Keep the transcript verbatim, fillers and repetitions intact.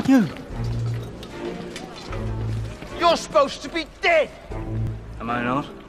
You. You're supposed to be dead! Am I not?